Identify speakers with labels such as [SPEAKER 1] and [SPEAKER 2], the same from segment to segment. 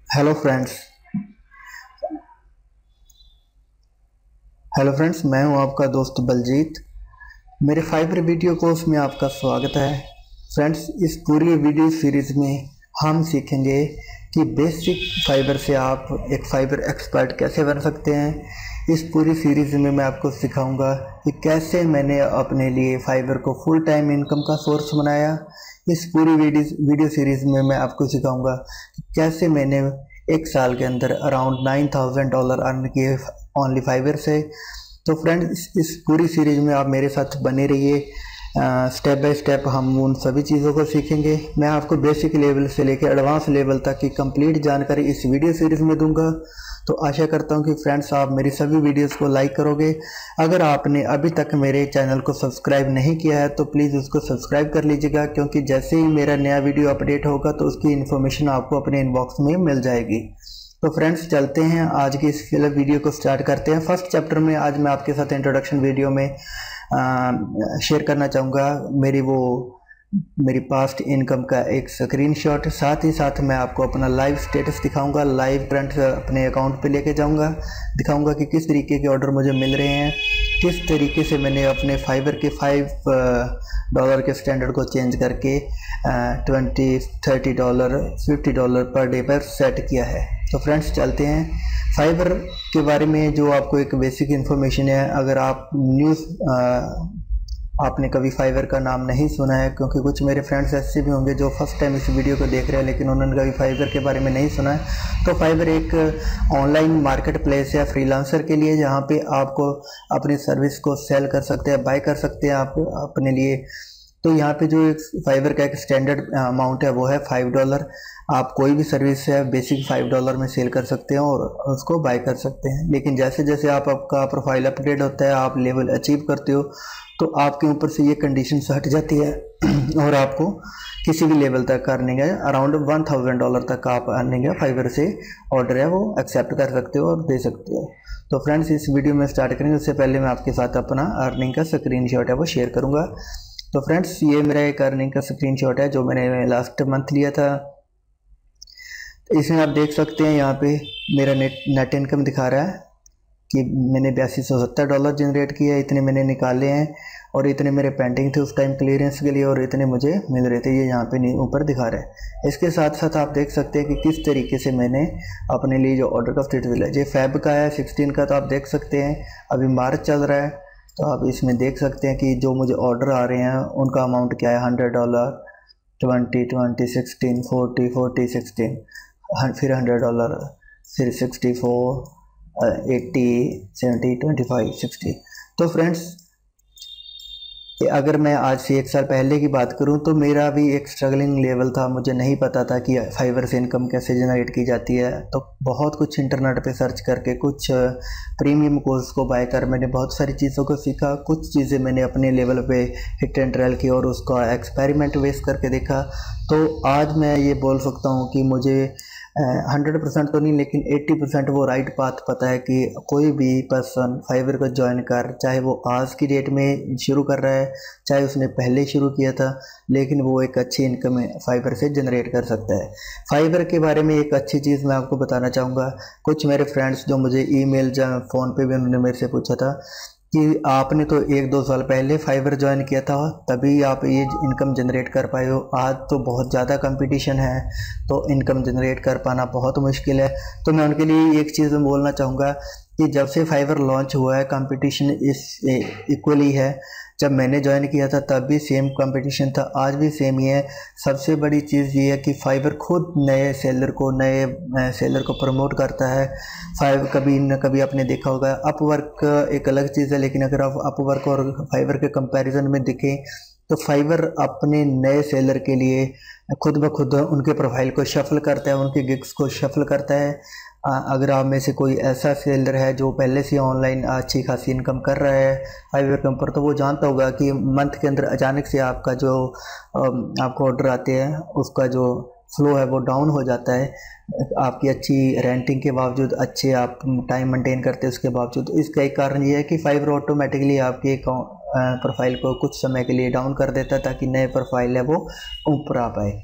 [SPEAKER 1] Hello friends. मैं हूं आपका दोस्त बलजीत। मेरे फाइबर वीडियो कोर्स में आपका स्वागत है। फ्रेंड्स, इस पूरी वीडियो सीरीज में हम सीखेंगे कि बेसिक फाइबर से आप एक फाइबर एक्सपर्ट कैसे बन सकते हैं। इस पूरी सीरीज में मैं आपको सिखाऊंगा कि कैसे मैंने अपने लिए फाइबर को फुल टाइम इनकम का सोर्स बनाया। इस पूरी वीडियो सीरीज में मैं आपको सिखाऊंगा कि कैसे मैंने एक साल के अंदर अराउंड $9,000 अर्न किए ओनली फाइबर से। तो फ्रेंड्स, इस पूरी सीरीज में आप मेरे साथ बने रहिए। स्टेप बाय स्टेप हम उन सभी चीज़ों को सीखेंगे। मैं आपको बेसिक लेवल से लेकर एडवांस लेवल तक की कंप्लीट जानकारी इस वीडियो सीरीज में दूंगा। तो आशा करता हूं कि फ्रेंड्स आप मेरी सभी वीडियोस को लाइक करोगे। अगर आपने अभी तक मेरे चैनल को सब्सक्राइब नहीं किया है तो प्लीज़ उसको सब्सक्राइब कर लीजिएगा, क्योंकि जैसे ही मेरा नया वीडियो अपडेट होगा तो उसकी इन्फॉर्मेशन आपको अपने इनबॉक्स में मिल जाएगी। तो फ्रेंड्स, चलते हैं आज की इस वीडियो को स्टार्ट करते हैं। फर्स्ट चैप्टर में आज मैं आपके साथ इंट्रोडक्शन वीडियो में शेयर करना चाहूँगा मेरी पास्ट इनकम का एक स्क्रीनशॉट। साथ ही साथ मैं आपको अपना लाइव स्टेटस दिखाऊंगा, लाइव करंट अपने अकाउंट पे लेके जाऊंगा, दिखाऊंगा कि किस तरीके के ऑर्डर मुझे मिल रहे हैं, किस तरीके से मैंने अपने फाइबर के $5 के स्टैंडर्ड को चेंज करके $20, $30, $50 पर डे पर सेट किया है। तो फ्रेंड्स, चलते हैं फाइबर के बारे में जो आपको एक बेसिक इन्फॉर्मेशन है। अगर आप आपने कभी फाइबर का नाम नहीं सुना है, क्योंकि कुछ मेरे फ्रेंड्स ऐसे भी होंगे जो फर्स्ट टाइम इस वीडियो को देख रहे हैं लेकिन उन्होंने कभी फाइबर के बारे में नहीं सुना है। तो फाइबर एक ऑनलाइन मार्केट प्लेस है फ्रीलांसर के लिए, जहाँ पे आपको अपनी सर्विस को सेल कर सकते हैं, बाय कर सकते हैं आप अपने लिए। तो यहाँ पे जो फाइबर का एक स्टैंडर्ड अमाउंट है वो है $5। आप कोई भी सर्विस है बेसिक $5 में सेल कर सकते हैं और उसको बाय कर सकते हैं। लेकिन जैसे जैसे आपका प्रोफाइल अपग्रेड होता है, आप लेवल अचीव करते हो, तो आपके ऊपर से ये कंडीशन हट जाती है और आपको किसी भी लेवल तक अर्निंग है, अराउंड $1,000 तक आप अर्निंग है फाइबर से ऑर्डर है वो एक्सेप्ट कर सकते हो और दे सकते हो। तो फ्रेंड्स, इस वीडियो में स्टार्ट करेंगे उससे पहले मैं आपके साथ अपना अर्निंग का स्क्रीनशॉट है वो शेयर करूँगा। तो फ्रेंड्स, ये मेरा एक अर्निंग का स्क्रीनशॉट है जो मैंने लास्ट मंथ लिया था। इसमें आप देख सकते हैं यहाँ पे मेरा नेट इनकम दिखा रहा है कि मैंने $8270 जनरेट किया, इतने मैंने निकाले हैं और इतने मेरे पेंडिंग थे उस टाइम क्लियरेंस के लिए और इतने मुझे मिल रहे थे। ये यहाँ पे ऊपर दिखा रहा है। इसके साथ साथ आप देख सकते हैं कि किस तरीके से मैंने अपने लिए जो ऑर्डर का स्टेटस लिया। ये फेब का है 16 का, तो आप देख सकते हैं अभी मार्च चल रहा है, तो आप इसमें देख सकते हैं कि जो मुझे ऑर्डर आ रहे हैं उनका अमाउंट क्या है। $100, 20, 20, 16, 40, 40, 16, फिर $100, फिर 64, 80, 70, 25, 60। तो फ्रेंड्स, अगर मैं आज से एक साल पहले की बात करूं तो मेरा भी एक स्ट्रगलिंग लेवल था। मुझे नहीं पता था कि फाइबर से इनकम कैसे जनरेट की जाती है। तो बहुत कुछ इंटरनेट पे सर्च करके, कुछ प्रीमियम कोर्स को बाय कर मैंने बहुत सारी चीज़ों को सीखा। कुछ चीज़ें मैंने अपने लेवल पे हिट एंड ट्रायल की और उसका एक्सपेरिमेंट बेस करके देखा। तो आज मैं ये बोल सकता हूँ कि मुझे 100% तो नहीं लेकिन 80% वो राइट पाथ पता है कि कोई भी पर्सन फाइबर को ज्वाइन कर, चाहे वो आज की डेट में शुरू कर रहा है चाहे उसने पहले शुरू किया था, लेकिन वो एक अच्छी इनकम फाइबर से जनरेट कर सकता है। फाइबर के बारे में एक अच्छी चीज़ मैं आपको बताना चाहूँगा। कुछ मेरे फ्रेंड्स जो मुझे ईमेल या फ़ोन पे भी उन्होंने मेरे से पूछा था कि आपने तो 1-2 साल पहले फाइबर ज्वाइन किया था तभी आप ये इनकम जनरेट कर पाए हो, आज तो बहुत ज़्यादा कंपटीशन है तो इनकम जनरेट कर पाना बहुत मुश्किल है। तो मैं उनके लिए एक चीज़ बोलना चाहूँगा कि जब से फाइबर लॉन्च हुआ है कंपटीशन इस इक्वली है। जब मैंने ज्वाइन किया था तब भी सेम कंपटीशन था, आज भी सेम ही है। सबसे बड़ी चीज़ ये है कि फाइबर खुद नए सेलर को प्रमोट करता है। फाइबर कभी न कभी आपने देखा होगा, अपवर्क एक अलग चीज़ है, लेकिन अगर आप अपवर्क और फाइबर के कंपैरिजन में देखें तो फाइबर अपने नए सेलर के लिए खुद ब खुद उनके प्रोफाइल को शफल करता है, उनके गिग्स को शफल करता है। अगर आप में से कोई ऐसा सेलर है जो पहले से ऑनलाइन अच्छी खासी इनकम कर रहा है फाइबर के ऊपर, तो वो जानता होगा कि मंथ के अंदर अचानक से आपका जो आपको ऑर्डर आते हैं उसका जो फ्लो है वो डाउन हो जाता है। आपकी अच्छी रेंटिंग के बावजूद, अच्छे आप टाइम मेंटेन करते हैं उसके बावजूद। इसका एक कारण ये है कि फाइबर ऑटोमेटिकली आपके प्रोफाइल को कुछ समय के लिए डाउन कर देता है ताकि नए प्रोफाइल है वो ऊपर आ पाए।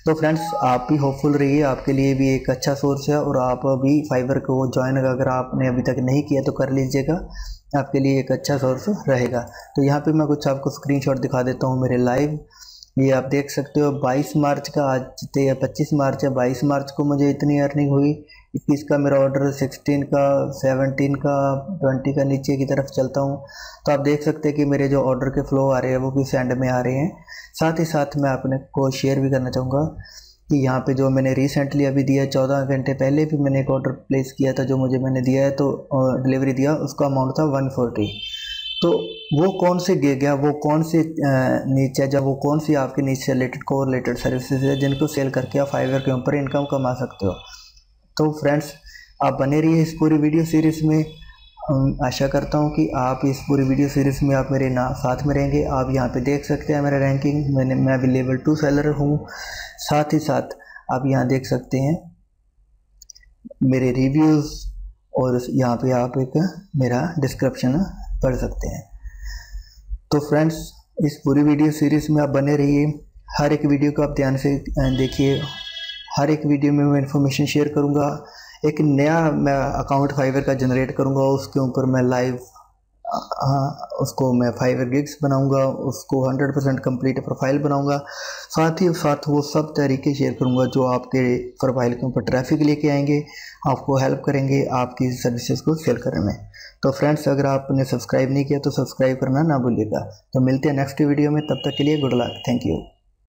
[SPEAKER 1] तो फ्रेंड्स आप भी होपफुल रहिए, आपके लिए भी एक अच्छा सोर्स है और आप अभी फाइवर को ज्वाइन अगर आपने अभी तक नहीं किया तो कर लीजिएगा, आपके लिए एक अच्छा सोर्स रहेगा। तो यहाँ पे मैं कुछ आपको स्क्रीनशॉट दिखा देता हूँ मेरे लाइव। ये आप देख सकते हो 22 मार्च का, आज 25 मार्च है, 22 मार्च को मुझे इतनी अर्निंग हुई। 21 का मेरा ऑर्डर, 16 का, 17 का, 20 का नीचे की तरफ चलता हूँ तो आप देख सकते हैं कि मेरे जो ऑर्डर के फ्लो आ रहे हैं वो किस एंड में आ रहे हैं। साथ ही साथ मैं अपने को शेयर भी करना चाहूँगा कि यहाँ पे जो मैंने रिसेंटली अभी दिया, 14 घंटे पहले भी मैंने एक ऑर्डर प्लेस किया था, जो मुझे मैंने दिया है तो डिलीवरी दिया, उसका अमाउंट था 140। तो वो कौन से गिग है, वो कौन से नीच है, जब वो कौन सी आपके नीच से रिलेटेड को रिलेटेड सर्विसेज है जिनको सेल करके आप फाइवर के ऊपर इनकम कमा सकते हो। तो फ्रेंड्स आप बने रहिए इस पूरी वीडियो सीरीज़ में। आशा करता हूँ कि आप इस पूरी वीडियो सीरीज़ में आप मेरे साथ में रहेंगे। आप यहाँ पे देख सकते हैं मेरा रैंकिंग, मैं अभी लेवल 2 सेलर हूँ। साथ ही साथ आप यहाँ देख सकते हैं मेरे रिव्यूज़ और यहाँ पे आप एक मेरा डिस्क्रिप्शन पढ़ सकते हैं। तो फ्रेंड्स इस पूरी वीडियो सीरीज़ में आप बने रहिए, हर एक वीडियो को आप ध्यान से देखिए। हर एक वीडियो में मैं इन्फॉर्मेशन शेयर करूँगा। एक नया मैं अकाउंट फाइवर का जनरेट करूँगा, उसके ऊपर मैं लाइव उसको मैं फाइवर गिग्स बनाऊँगा, उसको 100% कंप्लीट प्रोफाइल बनाऊँगा। साथ ही साथ वो सब तरीके शेयर करूँगा जो आपके प्रोफाइल के ऊपर ट्रैफिक लेके आएंगे, आपको हेल्प करेंगे आपकी सर्विसेज को सेल करने में। तो फ्रेंड्स अगर आपने सब्सक्राइब नहीं किया तो सब्सक्राइब करना ना भूलिएगा। तो मिलते हैं नेक्स्ट वीडियो में, तब तक के लिए गुड लक, थैंक यू।